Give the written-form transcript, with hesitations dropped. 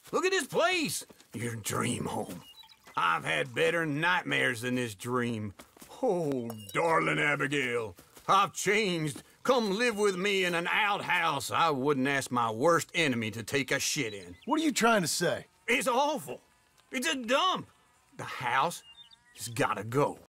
Look at this place. Your dream home. I've had better nightmares than this dream. Oh, darling Abigail, I've changed. Come live with me in an outhouse I wouldn't ask my worst enemy to take a shit in. What are you trying to say? It's awful. It's a dump. The house has gotta go.